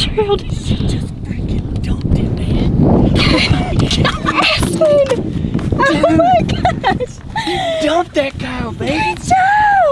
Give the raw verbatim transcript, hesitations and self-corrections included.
trailed it. She just freaking dumped it, man. Oh my gosh. You dumped that cow, baby. Good job.